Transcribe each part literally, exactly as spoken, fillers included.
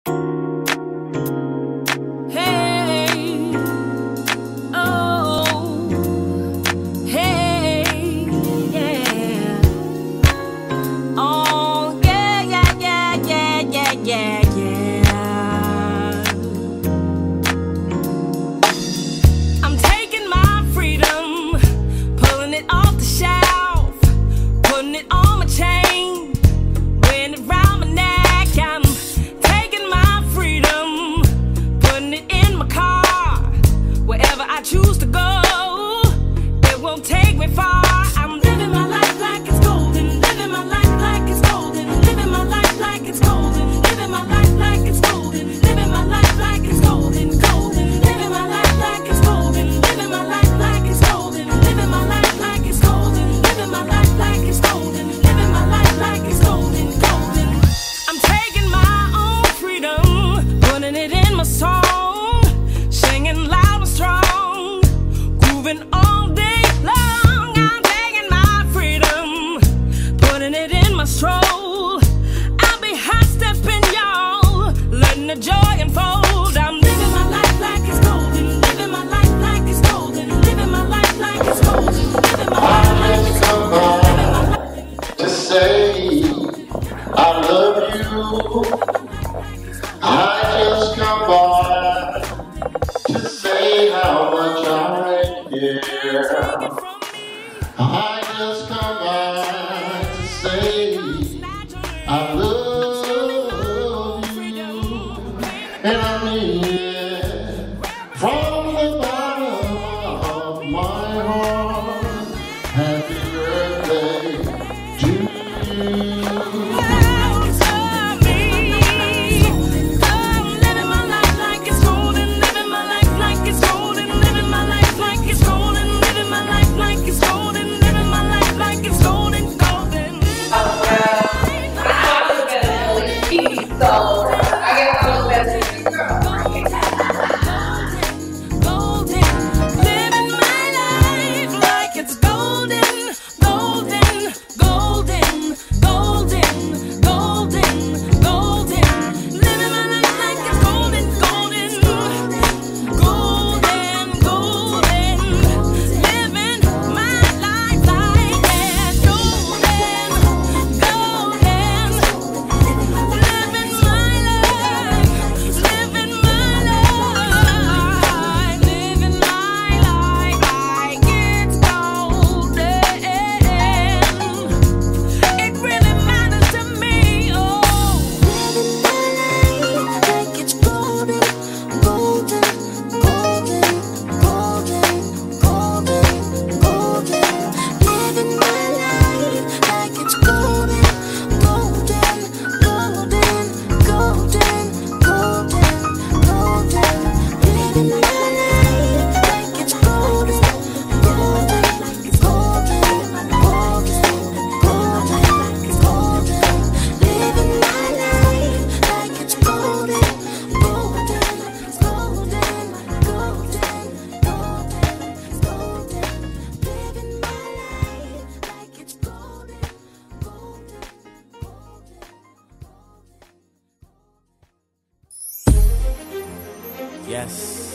Yes.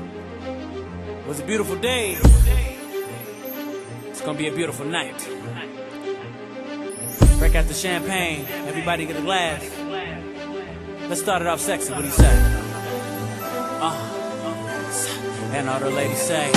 It was a beautiful day. It's gonna be a beautiful night. Break out the champagne. Everybody get a glass. Let's start it off sexy. What do you say? Uh, and all the ladies say.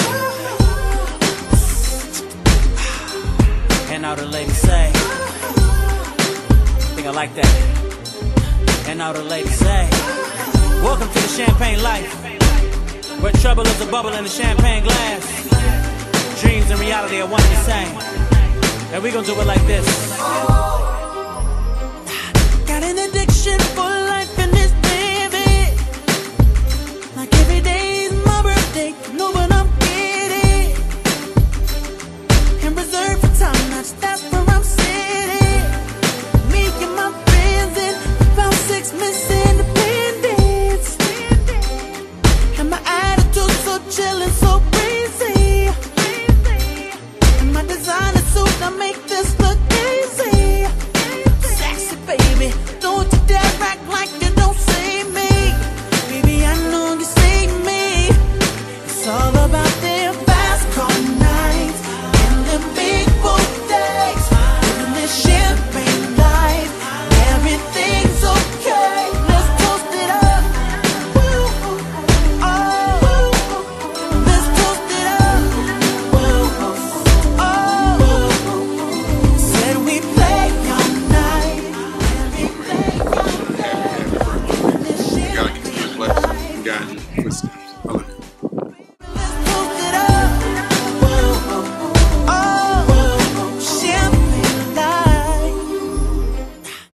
And all the ladies say. I think I like that. And all the ladies say. Welcome to the champagne life, where trouble is a bubble in a champagne glass. Dreams and reality are one and the same. And we gonna do it like this. Got an addiction for life in this baby. Like every day is my birthday, know what I'm getting. And reserved for time, that's where I'm sitting. Me and my friends in about six Miss Independence. And my attitude so chill and so breezy. And my designer suit, I make this look easy. Sexy baby, don't you dare act like footsteps.